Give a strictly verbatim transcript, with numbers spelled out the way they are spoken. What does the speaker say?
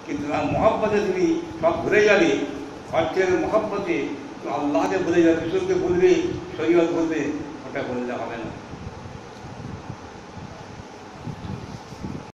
কিন্তু না মহব্বতে তুমি সব ভুলে যাবে, অর্থের মহব্বতে আল্লাহকে ভুলে যাবে, রসুলকে বলবে, শরীয়ত বলবে, ওটা বললে হবে না।